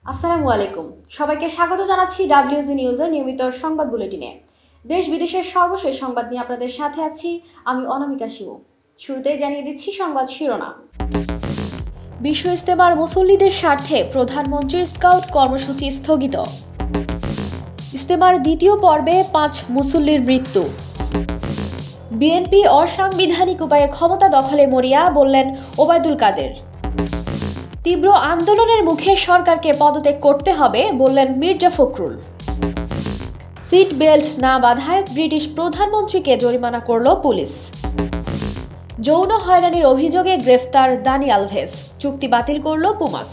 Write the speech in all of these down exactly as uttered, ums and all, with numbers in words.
আসসালামু আলাইকুম, সবাইকে স্বাগত জানাচ্ছি ডাব্লিউজি নিউজের নিয়মিত সংবাদ বুলেটিনে। দেশ বিদেশের সর্বশেষ সংবাদ নিয়ে আপনাদের সাথে আছি আমি অনামিকা শিমু। শুরুতেই জানিয়ে দিচ্ছি সংবাদ শিরোনাম। বিশ্ব ইজতেমার মুসল্লিদের স্বার্থে প্রধানমন্ত্রীর স্কাউট কর্মসূচি স্থগিত। ইজতেমার দ্বিতীয় পর্বে পাঁচ মুসল্লির মৃত্যু। বিএনপি অসাংবিধানিক উপায়ে ক্ষমতা দখলে মরিয়া, বললেন ওবায়দুল কাদের। তীব্র আন্দোলনের মুখে সরকারকে পদত্যাগ করতে হবে, বললেন মির্জা ফখরুল। সিট বেল্ট না বাঁধায় ব্রিটিশ প্রধানমন্ত্রীকে জরিমানা করল পুলিশ। যৌন হয়রানির অভিযোগে গ্রেফতার দানি আলভেজ, চুক্তি বাতিল করল পুমাস।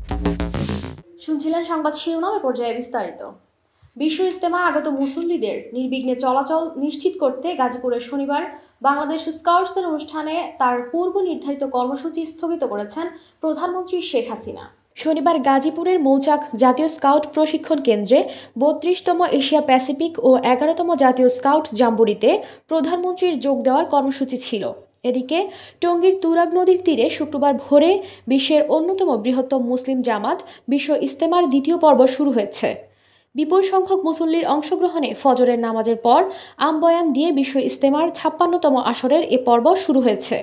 শুনছিলেন সংবাদ শিরোনামে পর্যায়ে বিস্তারিত। বিশ্ব ইজতেমা আগত মুসল্লিদের নির্বিঘ্নে চলাচল নিশ্চিত করতে গাজীপুরে শনিবার বাংলাদেশ স্কাউটসের অনুষ্ঠানে তার পূর্ব নির্ধারিত কর্মসূচি স্থগিত করেছেন প্রধানমন্ত্রী শেখ হাসিনা। শনিবার গাজীপুরের মৌচাক জাতীয় স্কাউট প্রশিক্ষণ কেন্দ্রে বত্রিশতম এশিয়া প্যাসিফিক ও এগারোতম জাতীয় স্কাউট জাম্বুরিতে প্রধানমন্ত্রীর যোগ দেওয়ার কর্মসূচি ছিল। এদিকে টঙ্গীর তুরাগ নদীর তীরে শুক্রবার ভোরে বিশ্বের অন্যতম বৃহত্তম মুসলিম জামাত বিশ্ব ইজতেমার দ্বিতীয় পর্ব শুরু হয়েছে। বিপুল সংখ্যক মুসল্লির অংশগ্রহণে ফজরের নামাজের পর আমবয়ান দিয়ে বিশ্ব ইজতেমার ছাপ্পান্নতম আসরের এ পর্ব শুরু হয়েছে।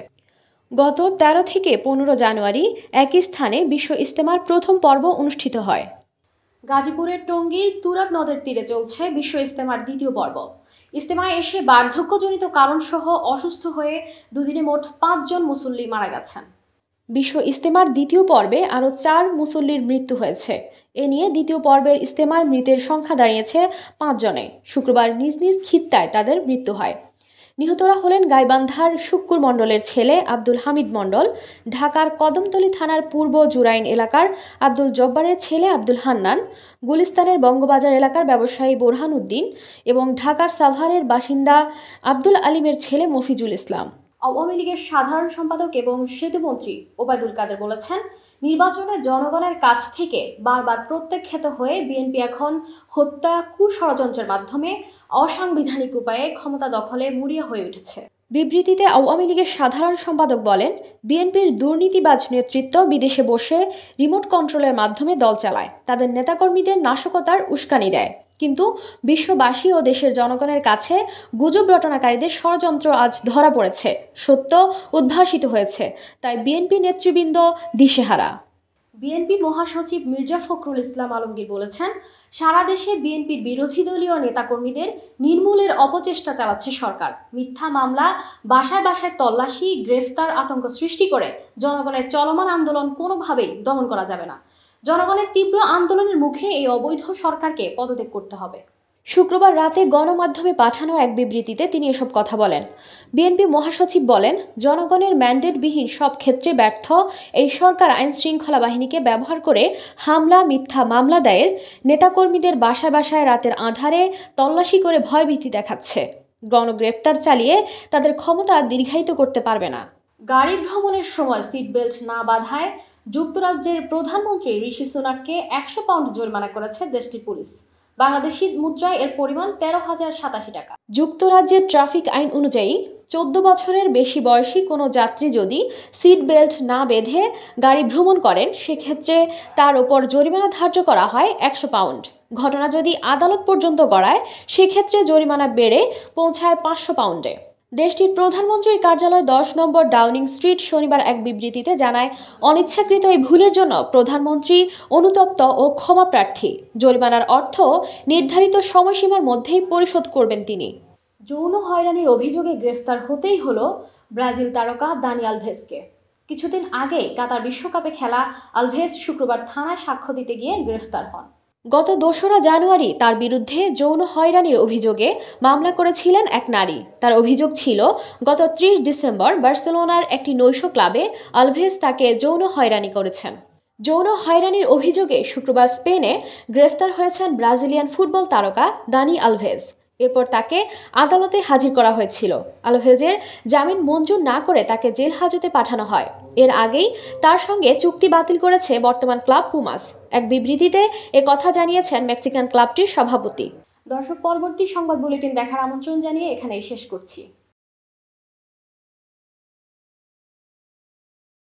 গত তেরো থেকে পনেরো জানুয়ারি একই স্থানে বিশ্ব ইজতেমার প্রথম পর্ব অনুষ্ঠিত হয়। গাজীপুরের টঙ্গীর তুরাগ নদের তীরে চলছে বিশ্ব ইজতেমার দ্বিতীয় পর্ব। ইজতেমায় এসে বার্ধক্যজনিত কারণসহ অসুস্থ হয়ে দুদিনে মোট পাঁচজন মুসল্লি মারা গেছেন। বিশ্ব ইজতেমার দ্বিতীয় পর্বে আরও চার মুসল্লির মৃত্যু হয়েছে। এ নিয়ে দ্বিতীয় পর্বের ইজতেমায় মৃতের সংখ্যা দাঁড়িয়েছে পাঁচজনে। শুক্রবার নিজ নিজ খিত্তায় তাদের মৃত্যু হয়। নিহতরা হলেন গাইবান্ধার শুক্কুর মণ্ডলের ছেলে আব্দুল হামিদ মণ্ডল, ঢাকার কদমতলী থানার পূর্ব জুরাইন এলাকার আব্দুল জব্বারের ছেলে আব্দুল হান্নান, গুলিস্তানের বঙ্গবাজার এলাকার ব্যবসায়ী বোরহান উদ্দিন এবং ঢাকার সাভারের বাসিন্দা আব্দুল আলিমের ছেলে মফিজুল ইসলাম। আওয়ামী লীগের সাধারণ সম্পাদক এবং সেতুমন্ত্রী ওবায়দুল কাদের বলেছেন, নির্বাচনে জনগণের কাছ থেকে বারবার প্রত্যাখ্যাত হয়ে বিএনপি এখন হত্যা, কুষড়যন্ত্রের মাধ্যমে অসাংবিধানিক উপায়ে ক্ষমতা দখলে মরিয়া হয়ে উঠেছে। বিবৃতিতে আওয়ামী লীগের সাধারণ সম্পাদক বলেন, বিএনপির দুর্নীতিবাজ নেতৃত্ব বিদেশে বসে রিমোট কন্ট্রোলের মাধ্যমে দল চালায়, তাদের নেতাকর্মীদের নাশকতার উস্কানি দেয়। কিন্তু বিশ্ববাসী ও দেশের জনগণের কাছে গুজব রটনাকারীদের ষড়যন্ত্র আজ ধরা পড়েছে, সত্য উদ্ভাসিত হয়েছে, তাই বিএনপি নেতৃবৃন্দ দিশেহারা। বিএনপি মহাসচিব মির্জা ফখরুল ইসলাম আলমগীর বলেছেন, সারা দেশে বিএনপির বিরোধী দলীয় নেতাকর্মীদের নির্মূলের অপচেষ্টা চালাচ্ছে সরকার। মিথ্যা মামলা, বাসায় বাসায় তল্লাশি, গ্রেফতার আতঙ্ক সৃষ্টি করে জনগণের চলমান আন্দোলন কোনোভাবেই দমন করা যাবে না। জনগণের তীব্র আন্দোলনের মুখে এই অবৈধ সরকারকে পদত্যাগ করতে হবে। শুক্রবার রাতে গণমাধ্যমে পাঠানো এক বিবৃতিতে তিনি এসব কথা বলেন। বিএনপি মহাসচিব বলেন, জনগণের ম্যান্ডেটবিহীন সব ক্ষেত্রে ব্যর্থ এই সরকার আইন শৃঙ্খলা বাহিনীকে ব্যবহার করে হামলা, মিথ্যা মামলা দায়ের, নেতাকর্মীদের বাসায় বাসায় রাতের আঁধারে তল্লাশি করে ভয়ভীতি দেখাচ্ছে। গণগ্রেপ্তার চালিয়ে তাদের ক্ষমতা দীর্ঘায়িত করতে পারবে না। গাড়ি ভ্রমণের সময় সিট বেল্ট না বাঁধায় যুক্তরাজ্যের প্রধানমন্ত্রী ঋষি সুনাককে একশো পাউন্ড জরিমানা করেছে দেশটির পুলিশ। বাংলাদেশি মুদ্রায় এর পরিমাণ তেরো হাজার সাতাশি টাকা। যুক্তরাজ্যের ট্রাফিক আইন অনুযায়ী চোদ্দ বছরের বেশি বয়সী কোনো যাত্রী যদি সিট বেল্ট না বেঁধে গাড়ি ভ্রমণ করেন, সেক্ষেত্রে তার ওপর জরিমানা ধার্য করা হয় একশো পাউন্ড। ঘটনা যদি আদালত পর্যন্ত গড়ায়, সেক্ষেত্রে জরিমানা বেড়ে পৌঁছায় পাঁচশো পাউন্ডে। দেশটির প্রধানমন্ত্রীর কার্যালয় দশ নম্বর ডাউনিং স্ট্রিট শনিবার এক বিবৃতিতে জানায়, অনিচ্ছাকৃত এই ভুলের জন্য প্রধানমন্ত্রী অনুতপ্ত ও ক্ষমা প্রার্থী। জরিমানার অর্থ নির্ধারিত সময়সীমার মধ্যেই পরিশোধ করবেন তিনি। যৌন হয়রানির অভিযোগে গ্রেফতার হতেই হলো ব্রাজিল তারকা দানি আলভেজকে। কিছুদিন আগে কাতার বিশ্বকাপে খেলা আলভেজ শুক্রবার থানায় সাক্ষ্য দিতে গিয়ে গ্রেফতার হন। গত দোসরা জানুয়ারি তার বিরুদ্ধে যৌন হয়রানির অভিযোগে মামলা করেছিলেন এক নারী। তার অভিযোগ ছিল, গত ত্রিশ ডিসেম্বর বার্সেলোনার একটি নৈশ ক্লাবে আলভেজ তাকে যৌন হয়রানি করেছেন। যৌন হয়রানির অভিযোগে শুক্রবার স্পেনে গ্রেফতার হয়েছেন ব্রাজিলিয়ান ফুটবল তারকা দানি আলভেজ। এরপর তাকে আদালতে হাজির করা হয়েছিল। আলভেজের জামিন মঞ্জুর না করে তাকে জেল হাজতে পাঠানো হয়। এর আগেই তার সঙ্গে চুক্তি বাতিল করেছে বর্তমান ক্লাব পুমাস। এক বিবৃতিতে এ কথা জানিয়েছেন মেক্সিকান ক্লাবটির সভাপতি। দর্শক, পরবর্তী সংবাদ বুলেটিন দেখার আমন্ত্রণ জানিয়ে এখানেই শেষ করছি।